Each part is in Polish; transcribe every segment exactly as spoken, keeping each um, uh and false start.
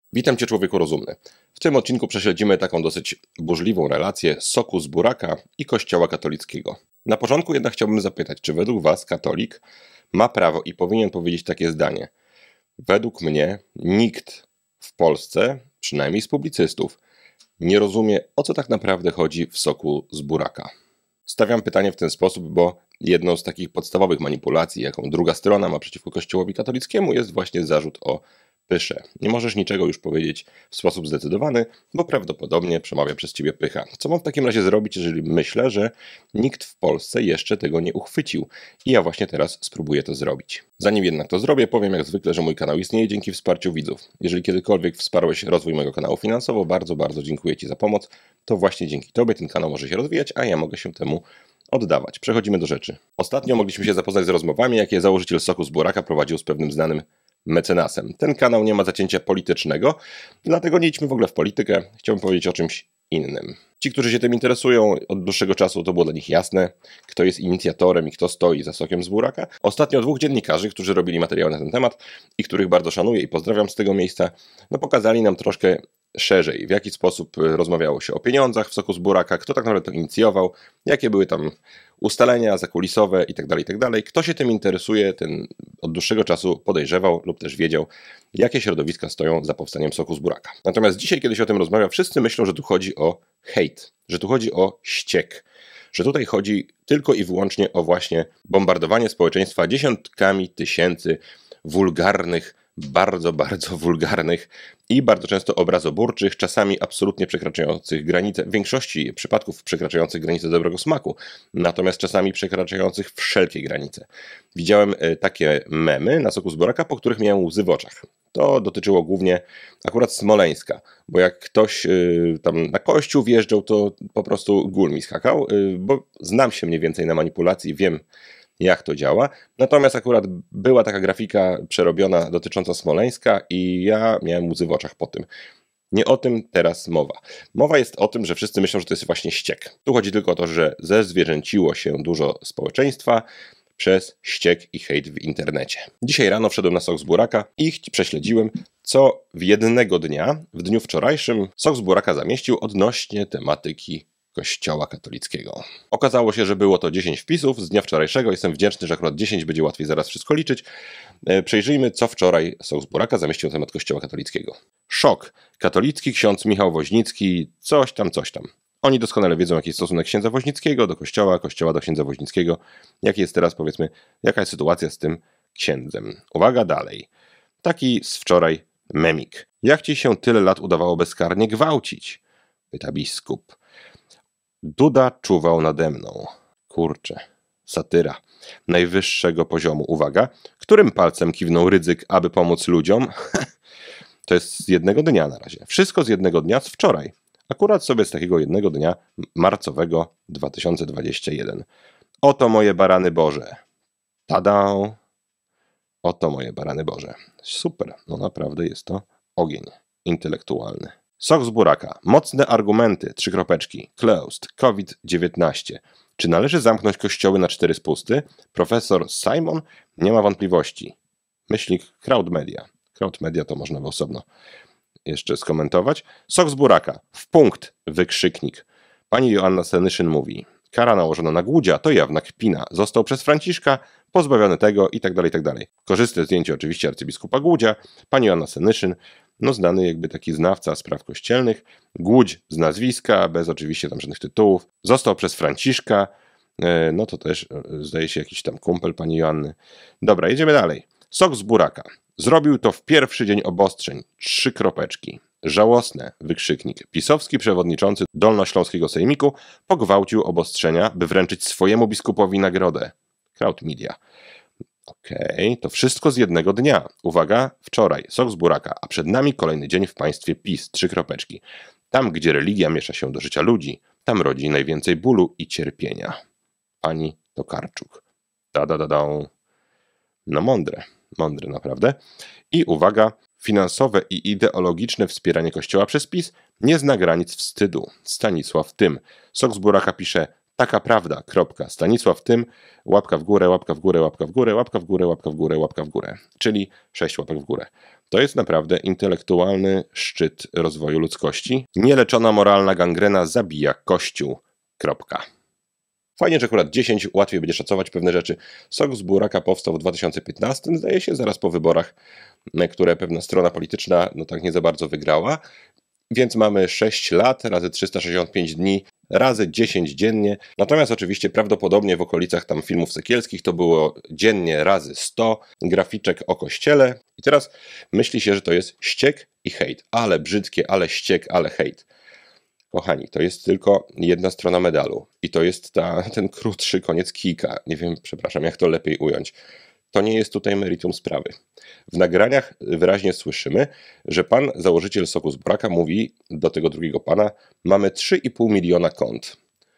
Witam Cię, człowieku rozumny. W tym odcinku prześledzimy taką dosyć burzliwą relację soku z buraka i Kościoła katolickiego. Na początku jednak chciałbym zapytać, czy według Was katolik ma prawo i powinien powiedzieć takie zdanie? Według mnie nikt w Polsce, przynajmniej z publicystów, nie rozumie, o co tak naprawdę chodzi w soku z buraka. Stawiam pytanie w ten sposób, bo jedną z takich podstawowych manipulacji, jaką druga strona ma przeciwko Kościołowi katolickiemu, jest właśnie zarzut o pysze. Nie możesz niczego już powiedzieć w sposób zdecydowany, bo prawdopodobnie przemawia przez ciebie pycha. Co mam w takim razie zrobić, jeżeli myślę, że nikt w Polsce jeszcze tego nie uchwycił? I ja właśnie teraz spróbuję to zrobić. Zanim jednak to zrobię, powiem jak zwykle, że mój kanał istnieje dzięki wsparciu widzów. Jeżeli kiedykolwiek wsparłeś rozwój mojego kanału finansowo, bardzo, bardzo dziękuję Ci za pomoc. To właśnie dzięki Tobie ten kanał może się rozwijać, a ja mogę się temu oddawać. Przechodzimy do rzeczy. Ostatnio mogliśmy się zapoznać z rozmowami, jakie założyciel soku z buraka prowadził z pewnym znanym mecenasem. Ten kanał nie ma zacięcia politycznego, dlatego nie idźmy w ogóle w politykę. Chciałbym powiedzieć o czymś innym. Ci, którzy się tym interesują, od dłuższego czasu to było dla nich jasne, kto jest inicjatorem i kto stoi za sokiem z buraka. Ostatnio dwóch dziennikarzy, którzy robili materiały na ten temat i których bardzo szanuję i pozdrawiam z tego miejsca, no pokazali nam troszkę szerzej, w jaki sposób rozmawiało się o pieniądzach w soku z buraka, kto tak naprawdę to inicjował, jakie były tam ustalenia zakulisowe itd., itd. Kto się tym interesuje, ten od dłuższego czasu podejrzewał lub też wiedział, jakie środowiska stoją za powstaniem soku z buraka. Natomiast dzisiaj, kiedy się o tym rozmawia, wszyscy myślą, że tu chodzi o hejt, że tu chodzi o ściek, że tutaj chodzi tylko i wyłącznie o właśnie bombardowanie społeczeństwa dziesiątkami tysięcy wulgarnych, bardzo, bardzo wulgarnych i bardzo często obrazoburczych, czasami absolutnie przekraczających granice, w większości przypadków przekraczających granice dobrego smaku, natomiast czasami przekraczających wszelkie granice. Widziałem takie memy na soku z buraka, po których miałem łzy w oczach. To dotyczyło głównie akurat Smoleńska, bo jak ktoś y, tam na kościół wjeżdżał, to po prostu gól mi skakał, y, bo znam się mniej więcej na manipulacji, wiem jak to działa. Natomiast akurat była taka grafika przerobiona dotycząca Smoleńska i ja miałem łzy w oczach po tym. Nie o tym teraz mowa. Mowa jest o tym, że wszyscy myślą, że to jest właśnie ściek. Tu chodzi tylko o to, że zezwierzęciło się dużo społeczeństwa przez ściek i hejt w internecie. Dzisiaj rano wszedłem na sok z buraka i prześledziłem, co w jednego dnia, w dniu wczorajszym, sok z buraka zamieścił odnośnie tematyki Kościoła katolickiego. Okazało się, że było to dziesięć wpisów z dnia wczorajszego. Jestem wdzięczny, że akurat dziesięć będzie łatwiej zaraz wszystko liczyć. Przejrzyjmy, co wczoraj sok z buraka zamieścił na temat Kościoła katolickiego. Szok. Katolicki ksiądz Michał Woźnicki, coś tam, coś tam. Oni doskonale wiedzą, jaki jest stosunek księdza Woźnickiego do kościoła, kościoła do księdza Woźnickiego. Jaki jest teraz, powiedzmy, jaka jest sytuacja z tym księdzem. Uwaga, dalej. Taki z wczoraj memik. Jak ci się tyle lat udawało bezkarnie gwałcić? Pyta biskup. Duda czuwał nade mną. Kurczę, satyra najwyższego poziomu. Uwaga, którym palcem kiwnął Rydzyk, aby pomóc ludziom? To jest z jednego dnia na razie. Wszystko z jednego dnia, z wczoraj. Akurat sobie z takiego jednego dnia marcowego dwa tysiące dwudziestego pierwszego. Oto moje barany Boże. Tada! Oto moje barany Boże. Super, no naprawdę jest to ogień intelektualny. Sok z buraka. Mocne argumenty. Trzy kropeczki. Closed. COVID dziewiętnaście. Czy należy zamknąć kościoły na cztery spusty? Profesor Simon nie ma wątpliwości. Myślnik Crowd Media. Crowd Media to można by osobno jeszcze skomentować. Sok z buraka. W punkt. Wykrzyknik. Pani Joanna Senyszyn mówi. Kara nałożona na Głudzia to jawna kpina. Został przez Franciszka pozbawiony tego i tak dalej, i tak dalej. Korzystne zdjęcie oczywiście arcybiskupa Głudzia. Pani Joanna Senyszyn. No znany jakby taki znawca spraw kościelnych. Głódź z nazwiska, bez oczywiście tam żadnych tytułów. Został przez Franciszka. No to też zdaje się jakiś tam kumpel pani Joanny. Dobra, jedziemy dalej. Sok z buraka. Zrobił to w pierwszy dzień obostrzeń. Trzy kropeczki. Żałosne, wykrzyknik. Pisowski przewodniczący Dolnośląskiego Sejmiku pogwałcił obostrzenia, by wręczyć swojemu biskupowi nagrodę. Crowd Media. Okej, okay, to wszystko z jednego dnia. Uwaga, wczoraj, sok z buraka, a przed nami kolejny dzień w państwie PiS. Trzy kropeczki. Tam, gdzie religia miesza się do życia ludzi, tam rodzi najwięcej bólu i cierpienia. Pani Tokarczuk. Da, da, da, da. No mądre, mądre naprawdę. I uwaga, finansowe i ideologiczne wspieranie Kościoła przez PiS nie zna granic wstydu. Stanisław Tym. Sok z buraka pisze, Taka prawda, kropka. Stanisław Tym, łapka w górę, łapka w górę, łapka w górę, łapka w górę, łapka w górę, łapka w górę. Czyli sześć łapek w górę. To jest naprawdę intelektualny szczyt rozwoju ludzkości. Nieleczona moralna gangrena zabija Kościół. Kropka. Fajnie, że akurat dziesięć, łatwiej będzie szacować pewne rzeczy. Sok z buraka powstał w dwa tysiące piętnastym, zdaje się, zaraz po wyborach, które pewna strona polityczna no tak nie za bardzo wygrała. Więc mamy sześć lat razy trzysta sześćdziesiąt pięć dni razy dziesięć dziennie. Natomiast oczywiście prawdopodobnie w okolicach tam filmów sekielskich to było dziennie razy sto, graficzek o kościele. I teraz myśli się, że to jest ściek i hejt. Ale brzydkie, ale ściek, ale hejt. Kochani, to jest tylko jedna strona medalu. I to jest ta, ten krótszy koniec kijka. Nie wiem, przepraszam, jak to lepiej ująć. To nie jest tutaj meritum sprawy. W nagraniach wyraźnie słyszymy, że pan założyciel Soku z buraka mówi do tego drugiego pana: mamy trzy i pół miliona kont.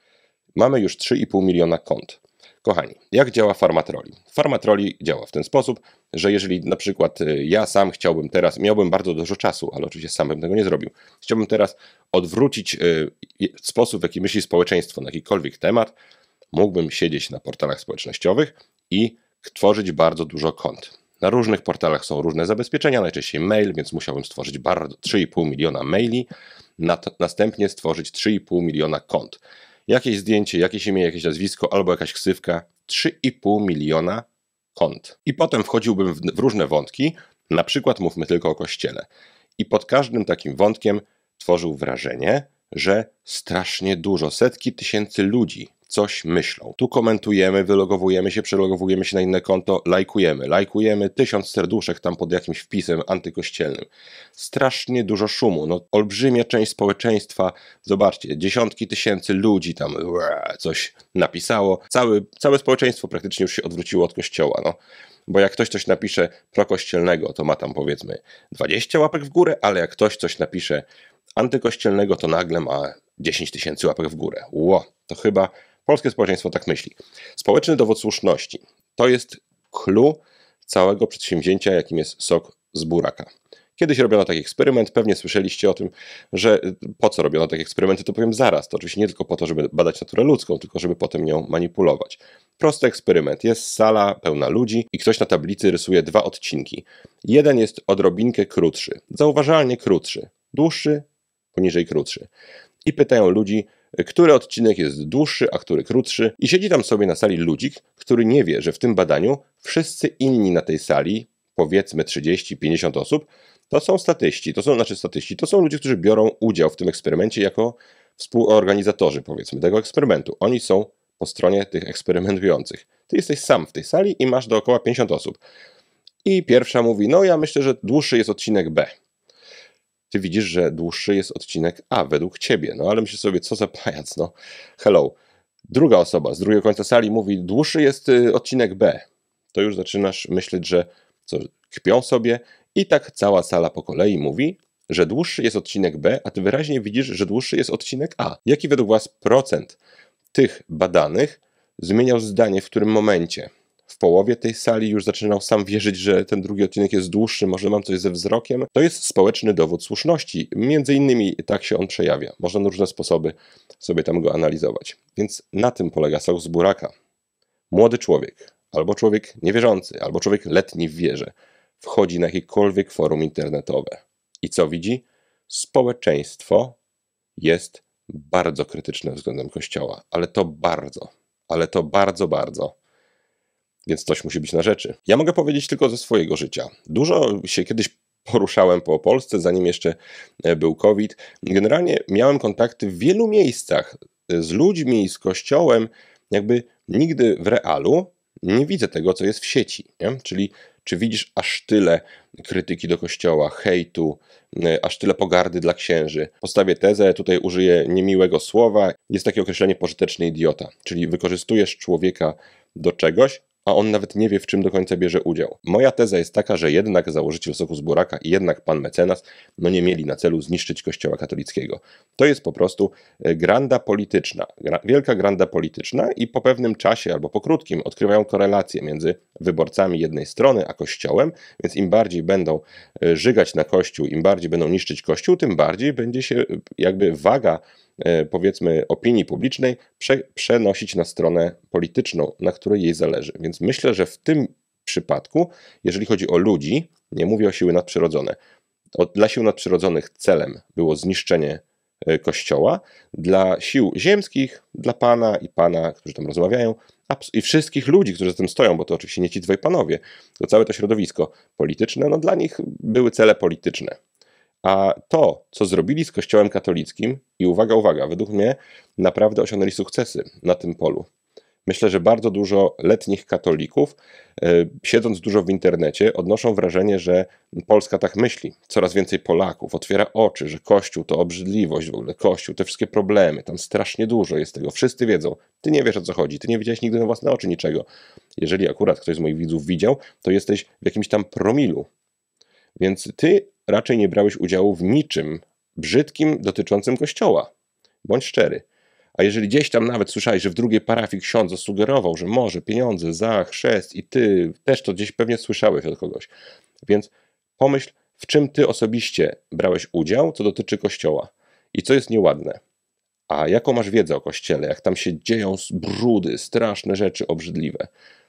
Mamy już trzy i pół miliona kont. Kochani, jak działa Farmatroli? Farmatroli działa w ten sposób, że jeżeli na przykład ja sam chciałbym teraz, miałbym bardzo dużo czasu, ale oczywiście sam bym tego nie zrobił, chciałbym teraz odwrócić sposób, w jaki myśli społeczeństwo na jakikolwiek temat, mógłbym siedzieć na portalach społecznościowych i tworzyć bardzo dużo kont. Na różnych portalach są różne zabezpieczenia, najczęściej mail, więc musiałbym stworzyć bardzo trzy i pół miliona maili, następnie stworzyć trzy i pół miliona kont. Jakieś zdjęcie, jakieś imię, jakieś nazwisko albo jakaś ksywka, trzy i pół miliona kont. I potem wchodziłbym w, w różne wątki, na przykład mówmy tylko o kościele. I pod każdym takim wątkiem tworzył wrażenie, że strasznie dużo, setki tysięcy ludzi coś myślą. Tu komentujemy, wylogowujemy się, przelogowujemy się na inne konto, lajkujemy, lajkujemy, tysiąc serduszek tam pod jakimś wpisem antykościelnym. Strasznie dużo szumu, no olbrzymia część społeczeństwa, zobaczcie, dziesiątki tysięcy ludzi tam ue, coś napisało. Cały, całe społeczeństwo praktycznie już się odwróciło od kościoła, no. Bo jak ktoś coś napisze prokościelnego, to ma tam powiedzmy dwadzieścia łapek w górę, ale jak ktoś coś napisze antykościelnego, to nagle ma dziesięć tysięcy łapek w górę. Ło, to chyba polskie społeczeństwo tak myśli. Społeczny dowód słuszności. To jest clou całego przedsięwzięcia, jakim jest sok z buraka. Kiedyś robiono taki eksperyment, pewnie słyszeliście o tym, że po co robiono takie eksperymenty, to powiem zaraz. To oczywiście nie tylko po to, żeby badać naturę ludzką, tylko żeby potem nią manipulować. Prosty eksperyment. Jest sala pełna ludzi i ktoś na tablicy rysuje dwa odcinki. Jeden jest odrobinkę krótszy, zauważalnie krótszy, dłuższy, poniżej krótszy. I pytają ludzi, który odcinek jest dłuższy, a który krótszy. I siedzi tam sobie na sali ludzik, który nie wie, że w tym badaniu wszyscy inni na tej sali, powiedzmy trzydzieści pięćdziesiąt osób, to są statyści, to są znaczy statyści, to są ludzie, którzy biorą udział w tym eksperymencie jako współorganizatorzy, powiedzmy, tego eksperymentu. Oni są po stronie tych eksperymentujących. Ty jesteś sam w tej sali i masz dookoła pięćdziesiąt osób. I pierwsza mówi, no ja myślę, że dłuższy jest odcinek B. Ty widzisz, że dłuższy jest odcinek A według ciebie, no ale myślisz sobie, co za pajac, no hello. Druga osoba z drugiego końca sali mówi, dłuższy jest y, odcinek B. To już zaczynasz myśleć, że co, kpią sobie i tak cała sala po kolei mówi, że dłuższy jest odcinek B, a ty wyraźnie widzisz, że dłuższy jest odcinek A. Jaki według was procent tych badanych zmieniał zdanie w którym momencie? W połowie tej sali już zaczynał sam wierzyć, że ten drugi odcinek jest dłuższy, może mam coś ze wzrokiem. To jest społeczny dowód słuszności. Między innymi tak się on przejawia. Można na różne sposoby sobie tam go analizować. Więc na tym polega sok z buraka. Młody człowiek, albo człowiek niewierzący, albo człowiek letni w wierze, wchodzi na jakiekolwiek forum internetowe. I co widzi? Społeczeństwo jest bardzo krytyczne względem Kościoła. Ale to bardzo, ale to bardzo, bardzo. Więc coś musi być na rzeczy. Ja mogę powiedzieć tylko ze swojego życia. Dużo się kiedyś poruszałem po Polsce, zanim jeszcze był COVID. Generalnie miałem kontakty w wielu miejscach z ludźmi, z Kościołem. Jakby nigdy w realu nie widzę tego, co jest w sieci. Nie? Czyli czy widzisz aż tyle krytyki do Kościoła, hejtu, aż tyle pogardy dla księży. Postawię tezę, tutaj użyję niemiłego słowa. Jest takie określenie pożyteczny idiota. Czyli wykorzystujesz człowieka do czegoś, a on nawet nie wie, w czym do końca bierze udział. Moja teza jest taka, że jednak założyciel Soku z buraka i jednak pan mecenas no nie mieli na celu zniszczyć Kościoła katolickiego. To jest po prostu granda polityczna, gra, wielka granda polityczna i po pewnym czasie albo po krótkim odkrywają korelację między wyborcami jednej strony a Kościołem, więc im bardziej będą żygać na Kościół, im bardziej będą niszczyć Kościół, tym bardziej będzie się jakby waga powiedzmy opinii publicznej prze, przenosić na stronę polityczną, na której jej zależy. Więc myślę, że w tym przypadku, jeżeli chodzi o ludzi, nie mówię o siły nadprzyrodzone, dla sił nadprzyrodzonych celem było zniszczenie Kościoła, dla sił ziemskich, dla Pana i Pana, którzy tam rozmawiają, i wszystkich ludzi, którzy za tym stoją, bo to oczywiście nie ci dwaj panowie, to całe to środowisko polityczne, no dla nich były cele polityczne. A to, co zrobili z Kościołem katolickim, i uwaga, uwaga, według mnie naprawdę osiągnęli sukcesy na tym polu. Myślę, że bardzo dużo letnich katolików, siedząc dużo w internecie, odnoszą wrażenie, że Polska tak myśli. Coraz więcej Polaków otwiera oczy, że Kościół to obrzydliwość w ogóle, Kościół, te wszystkie problemy, tam strasznie dużo jest tego. Wszyscy wiedzą. Ty nie wiesz, o co chodzi, ty nie widziałeś nigdy na własne oczy niczego. Jeżeli akurat ktoś z moich widzów widział, to jesteś w jakimś tam promilu. Więc ty raczej nie brałeś udziału w niczym brzydkim dotyczącym Kościoła. Bądź szczery. A jeżeli gdzieś tam nawet słyszałeś, że w drugiej parafii ksiądz zasugerował, że może pieniądze za chrzest i ty też to gdzieś pewnie słyszałeś od kogoś. Więc pomyśl, w czym ty osobiście brałeś udział, co dotyczy Kościoła i co jest nieładne. A jaką masz wiedzę o Kościele, jak tam się dzieją brudy, straszne rzeczy obrzydliwe.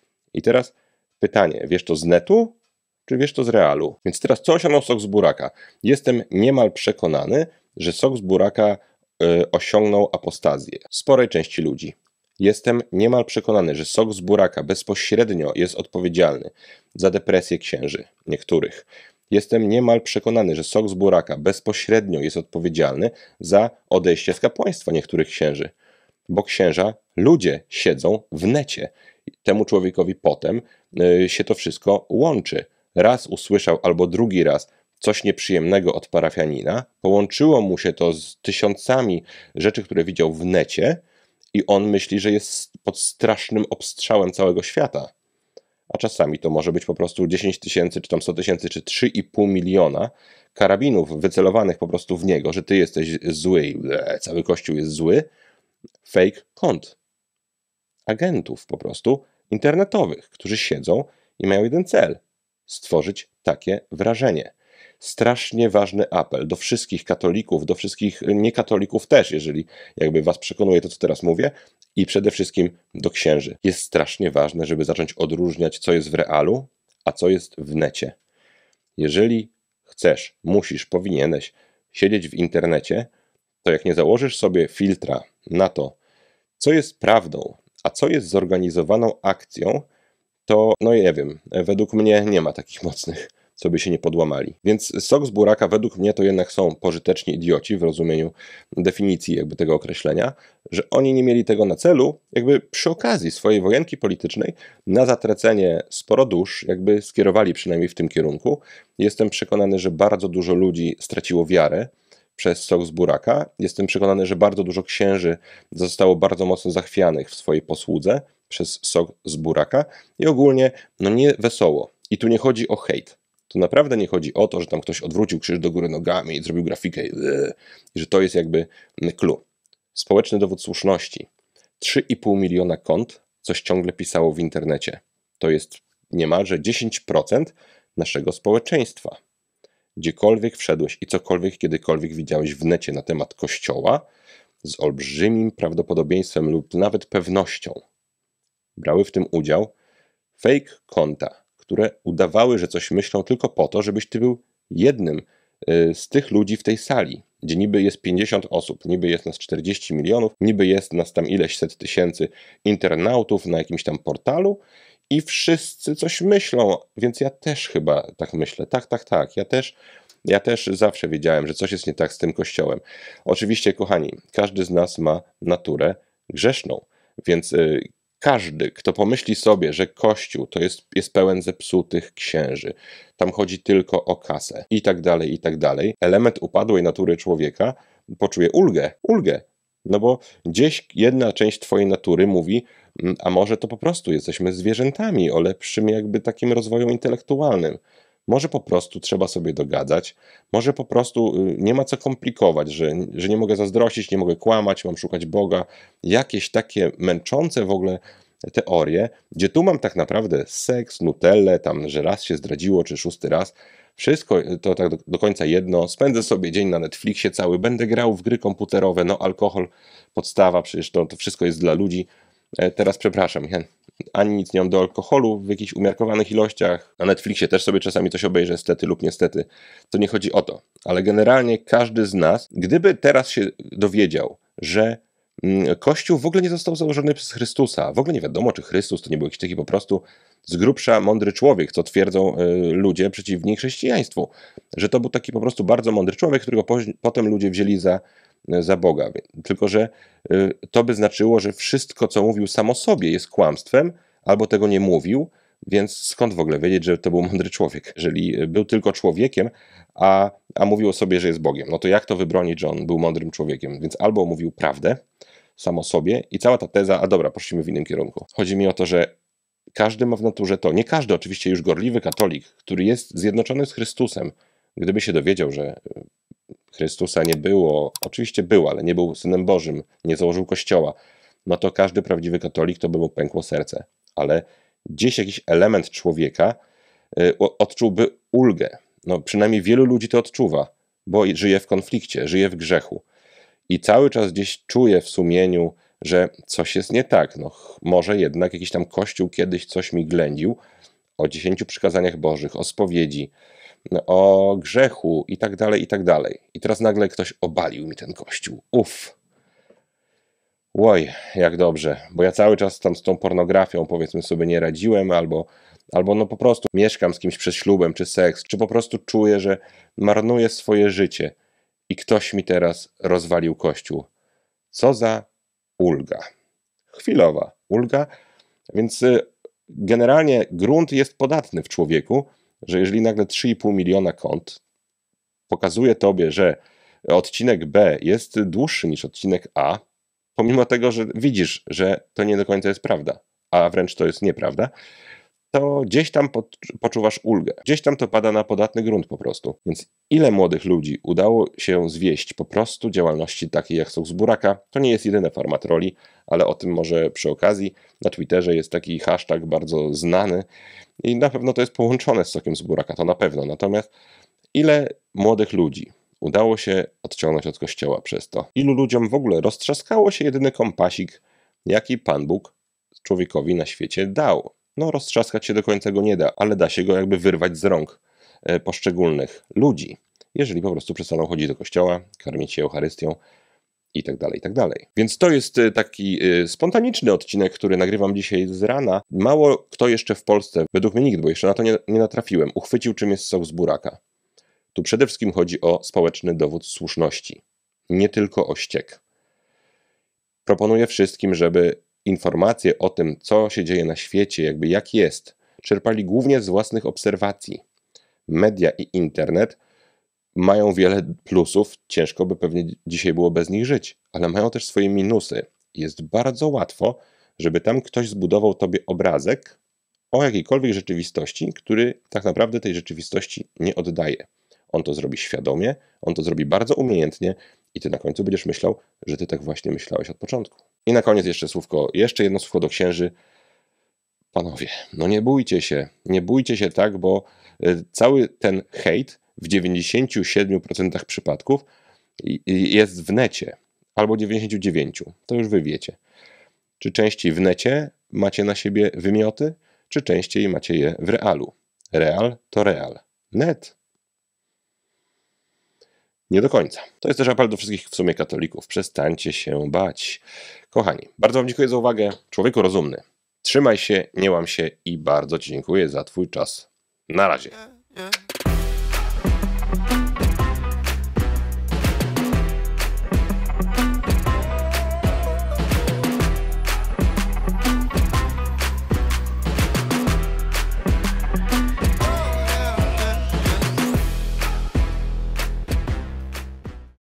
I teraz pytanie, wiesz to z netu, czy wiesz to z realu? Więc teraz co osiągnął sok z buraka? Jestem niemal przekonany, że sok z buraka osiągnął apostazję sporej części ludzi. Jestem niemal przekonany, że sok z buraka bezpośrednio jest odpowiedzialny za depresję księży, niektórych. Jestem niemal przekonany, że sok z buraka bezpośrednio jest odpowiedzialny za odejście z kapłaństwa niektórych księży. Bo księża, ludzie siedzą w necie. Temu człowiekowi potem y, się to wszystko łączy. Raz usłyszał albo drugi raz coś nieprzyjemnego od parafianina, połączyło mu się to z tysiącami rzeczy, które widział w necie i on myśli, że jest pod strasznym obstrzałem całego świata. A czasami to może być po prostu dziesięć tysięcy, czy tam sto tysięcy, czy trzy i pół miliona karabinów wycelowanych po prostu w niego, że ty jesteś zły i cały Kościół jest zły. Fake kont. Agentów po prostu internetowych, którzy siedzą i mają jeden cel. Stworzyć takie wrażenie. Strasznie ważny apel do wszystkich katolików, do wszystkich niekatolików też, jeżeli jakby was przekonuje to, co teraz mówię, i przede wszystkim do księży. Jest strasznie ważne, żeby zacząć odróżniać, co jest w realu, a co jest w necie. Jeżeli chcesz, musisz, powinieneś siedzieć w internecie, to jak nie założysz sobie filtra na to, co jest prawdą, a co jest zorganizowaną akcją, to no nie wiem, według mnie nie ma takich mocnych, co by się nie podłamali. Więc sok z buraka według mnie to jednak są pożyteczni idioci w rozumieniu definicji jakby tego określenia, że oni nie mieli tego na celu, jakby przy okazji swojej wojenki politycznej na zatracenie sporo dusz, jakby skierowali przynajmniej w tym kierunku. Jestem przekonany, że bardzo dużo ludzi straciło wiarę przez sok z buraka. Jestem przekonany, że bardzo dużo księży zostało bardzo mocno zachwianych w swojej posłudze przez sok z buraka i ogólnie no nie wesoło. I tu nie chodzi o hejt. Tu naprawdę nie chodzi o to, że tam ktoś odwrócił krzyż do góry nogami i zrobił grafikę i, i że to jest jakby clue. Społeczny dowód słuszności. trzy i pół miliona kont coś ciągle pisało w internecie. To jest niemalże dziesięć procent naszego społeczeństwa. Gdziekolwiek wszedłeś i cokolwiek kiedykolwiek widziałeś w necie na temat Kościoła, z olbrzymim prawdopodobieństwem lub nawet pewnością brały w tym udział fake konta, które udawały, że coś myślą tylko po to, żebyś ty był jednym z tych ludzi w tej sali, gdzie niby jest pięćdziesiąt osób, niby jest nas czterdzieści milionów, niby jest nas tam ileś set tysięcy internautów na jakimś tam portalu i wszyscy coś myślą, więc ja też chyba tak myślę. Tak, tak, tak. Ja też, ja też zawsze wiedziałem, że coś jest nie tak z tym Kościołem. Oczywiście, kochani, każdy z nas ma naturę grzeszną, więc yy, każdy, kto pomyśli sobie, że Kościół to jest, jest pełen zepsutych księży, tam chodzi tylko o kasę i tak dalej, i tak dalej, element upadłej natury człowieka poczuje ulgę, ulgę. No bo gdzieś jedna część twojej natury mówi, a może to po prostu jesteśmy zwierzętami o lepszym jakby takim rozwoju intelektualnym. Może po prostu trzeba sobie dogadzać, może po prostu nie ma co komplikować, że, że nie mogę zazdrościć, nie mogę kłamać, mam szukać Boga. Jakieś takie męczące w ogóle teorie, gdzie tu mam tak naprawdę seks, nutellę, tam, że raz się zdradziło, czy szósty raz, wszystko to tak do, do końca jedno, spędzę sobie dzień na Netflixie cały, będę grał w gry komputerowe, no alkohol, podstawa, przecież to, to wszystko jest dla ludzi. E, teraz przepraszam, ja ani nic nie mam do alkoholu w jakichś umiarkowanych ilościach, na Netflixie też sobie czasami coś obejrzę, stety lub niestety, to nie chodzi o to, ale generalnie każdy z nas, gdyby teraz się dowiedział, że Kościół w ogóle nie został założony przez Chrystusa. W ogóle nie wiadomo, czy Chrystus to nie był jakiś taki po prostu z grubsza mądry człowiek, co twierdzą y, ludzie przeciwni chrześcijaństwu. Że to był taki po prostu bardzo mądry człowiek, którego po, potem ludzie wzięli za, za Boga. Tylko że y, to by znaczyło, że wszystko, co mówił samo sobie, jest kłamstwem, albo tego nie mówił, więc skąd w ogóle wiedzieć, że to był mądry człowiek? Jeżeli był tylko człowiekiem, a, a mówił o sobie, że jest Bogiem, no to jak to wybronić, że on był mądrym człowiekiem? Więc albo mówił prawdę, samo sobie i cała ta teza, a dobra, poszliśmy w innym kierunku. Chodzi mi o to, że każdy ma w naturze to, nie każdy oczywiście już gorliwy katolik, który jest zjednoczony z Chrystusem, gdyby się dowiedział, że Chrystusa nie było, oczywiście był, ale nie był Synem Bożym, nie założył Kościoła, no to każdy prawdziwy katolik to by mu pękło serce. Ale gdzieś jakiś element człowieka y, odczułby ulgę. No przynajmniej wielu ludzi to odczuwa, bo żyje w konflikcie, żyje w grzechu. I cały czas gdzieś czuję w sumieniu, że coś jest nie tak. No, może jednak jakiś tam Kościół kiedyś coś mi ględził o dziesięciu przykazaniach bożych, o spowiedzi, o grzechu i tak dalej, i tak dalej. I teraz nagle ktoś obalił mi ten Kościół. Uff. Oj, jak dobrze, bo ja cały czas tam z tą pornografią, powiedzmy sobie, nie radziłem, albo, albo no po prostu mieszkam z kimś przez ślubem, czy seks, czy po prostu czuję, że marnuję swoje życie. I ktoś mi teraz rozwalił Kościół. Co za ulga. Chwilowa ulga, więc generalnie grunt jest podatny w człowieku, że jeżeli nagle trzy i pół miliona kont pokazuje tobie, że odcinek B jest dłuższy niż odcinek A, pomimo tego, że widzisz, że to nie do końca jest prawda, a wręcz to jest nieprawda, to gdzieś tam poczuwasz ulgę. Gdzieś tam to pada na podatny grunt po prostu. Więc ile młodych ludzi udało się zwieść po prostu działalności takiej jak Sok z Buraka? To nie jest jedyny format roli, ale o tym może przy okazji. Na Twitterze jest taki hashtag bardzo znany i na pewno to jest połączone z Sokiem z Buraka, to na pewno. Natomiast ile młodych ludzi udało się odciągnąć od Kościoła przez to? Ilu ludziom w ogóle roztrzaskało się jedyny kompasik, jaki Pan Bóg człowiekowi na świecie dał? No roztrzaskać się do końca go nie da, ale da się go jakby wyrwać z rąk poszczególnych ludzi, jeżeli po prostu przestaną chodzić do kościoła, karmić się Eucharystią i tak dalej, i tak dalej. Więc to jest taki spontaniczny odcinek, który nagrywam dzisiaj z rana. Mało kto jeszcze w Polsce, według mnie nikt, bo jeszcze na to nie, nie natrafiłem, uchwycił, czym jest sok z buraka. Tu przede wszystkim chodzi o społeczny dowód słuszności, nie tylko o ściek. Proponuję wszystkim, żeby informacje o tym, co się dzieje na świecie, jakby jak jest, czerpali głównie z własnych obserwacji. Media i internet mają wiele plusów, ciężko by pewnie dzisiaj było bez nich żyć, ale mają też swoje minusy. Jest bardzo łatwo, żeby tam ktoś zbudował tobie obrazek o jakiejkolwiek rzeczywistości, który tak naprawdę tej rzeczywistości nie oddaje. On to zrobi świadomie, on to zrobi bardzo umiejętnie i ty na końcu będziesz myślał, że ty tak właśnie myślałeś od początku. I na koniec jeszcze słówko, jeszcze jedno słówko do księży. Panowie, no nie bójcie się, nie bójcie się tak, bo cały ten hejt w dziewięćdziesięciu siedmiu procentach przypadków jest w necie, albo dziewięćdziesięciu dziewięciu procent. To już wy wiecie. Czy częściej w necie macie na siebie wymioty, czy częściej macie je w realu? Real to real. Net nie do końca. To jest też apel do wszystkich w sumie katolików. Przestańcie się bać. Kochani, bardzo wam dziękuję za uwagę. Człowieku rozumny. Trzymaj się, nie łam się i bardzo ci dziękuję za twój czas. Na razie.